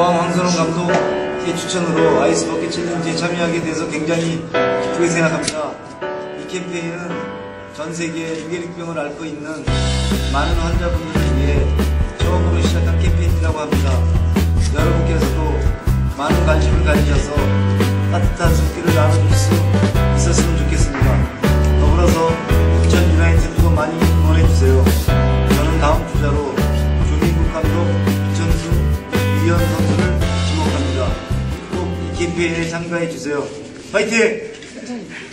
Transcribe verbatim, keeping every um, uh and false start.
저와 황선홍 감독의 추천으로 아이스버킷 챌린지에 참여하게 돼서 굉장히 기쁘게 생각합니다. 이 캠페인은 전 세계에 유해릭병을 앓고 있는 많은 환자분들을 위해 처음으로 시작한 캠페인이라고 합니다. 여러분께서도 많은 관심을 가지셔서 따뜻한 손길을 나눠줄 수 있었으면 좋겠습니다. 더불어서 부천 유나이티드도 많이 응원해주세요. 저는 다음 주자로 조민국 감독, 이천수, 유희연 선수를 지목합니다. 꼭 이 캠페인에 참가해주세요. 파이팅!